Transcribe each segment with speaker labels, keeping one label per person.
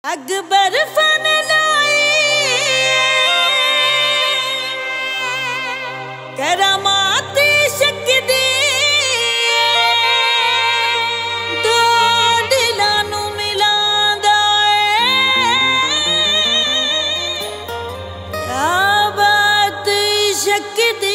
Speaker 1: Akbar fun लाई करामात शकदी दो दिलां नू मिलांदा क्या बात शकदी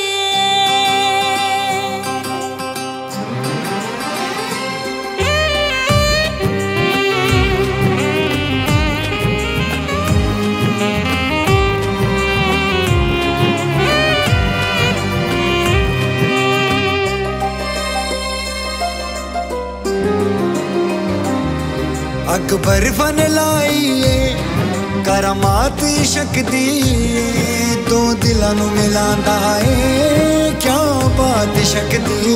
Speaker 2: अकबर फन लाइए करामात शकदी दो दिलां नू मिलांदा है क्या बात शकदी।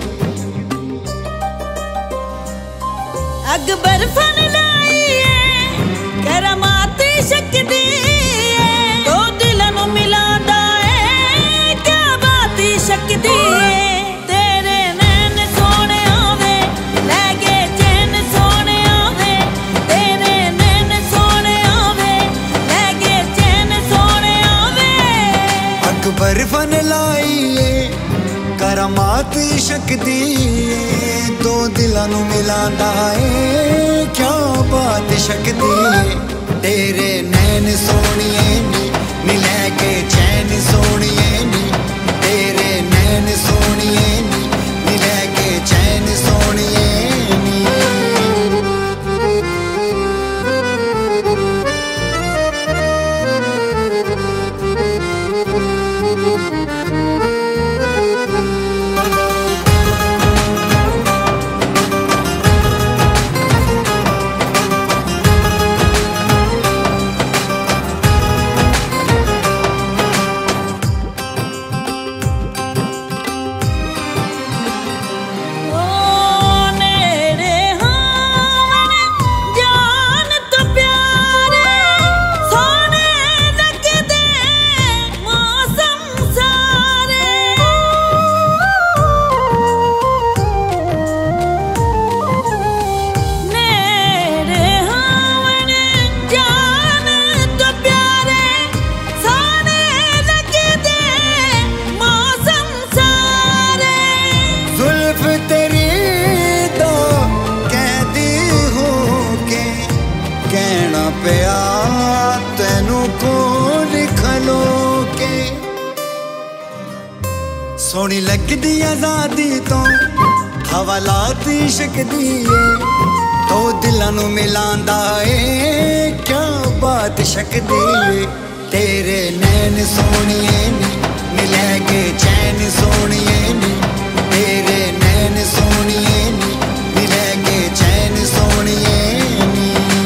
Speaker 1: अकबर फन लाइए करामात शकदी दो दिलां नू मिलांदा है क्या बात शकदी।
Speaker 2: अकबर फन लाइए करामात शकदी दो दिलां नू मिलांदा है क्या बात शकदी। तेरे नैन सोनिए नी लैके चैन सोनिए नी तेरे नैन सोनिए नी लैके चैन सोनिए नी। तेनू को लिखलो के सोनी लगदी आजादी तो हवालात शकदी तो दिलां नू मिलांदा है क्या बात शकदी। तेरे नैन सोनिए नी लैके चैन सोनिए नी तेरे नैन सोनिए नी लैके चैन सोनिए नी।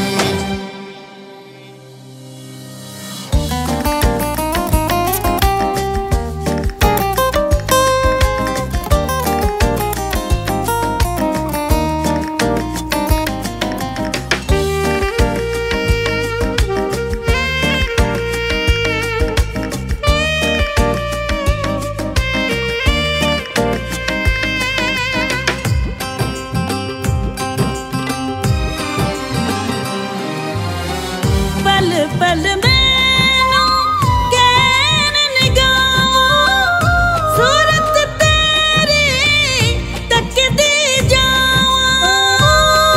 Speaker 1: पल पल मैनू कैन निगाह सूरत तेरी तकदी जावां।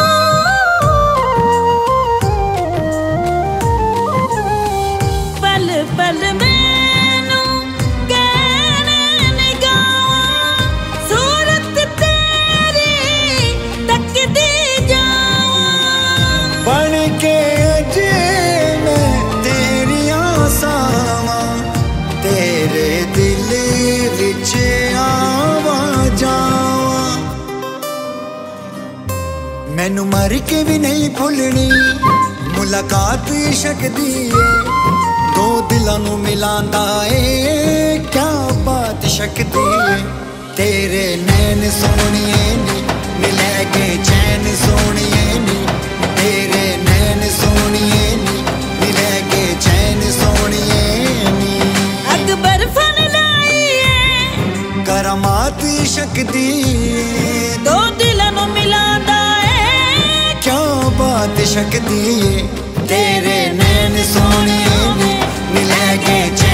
Speaker 1: पल पल मैनू कैन निगाह सूरत तेरी तकदी जावां।
Speaker 2: बन के तेरे दिल विच आवा जावा मैनू मर के भी नहीं भुलनी मुलाकात शकदी दो दिलां नू मिलांदा है क्या बात शकदी। तेरे नैन सोनिए नी लैके चैन सोनिए नी तेरे नैन सोनिए नी लैके चैन सोनिए नी।
Speaker 1: अकबर फन लाइए
Speaker 2: करामात शकदी
Speaker 1: दो दिलां नू मिलांदा है
Speaker 2: क्या बात शकदी। तेरे नैन सोने मिले के